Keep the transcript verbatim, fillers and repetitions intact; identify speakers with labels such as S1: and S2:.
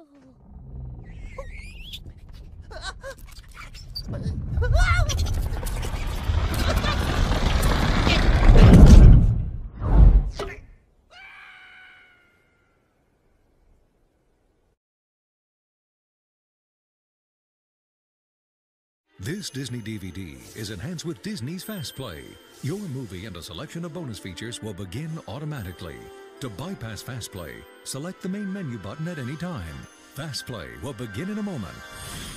S1: This Disney D V D is enhanced with Disney's Fast Play. Your movie and a selection of bonus features will begin automatically. To bypass Fast Play, select the main menu button at any time. Fast Play will begin in a moment.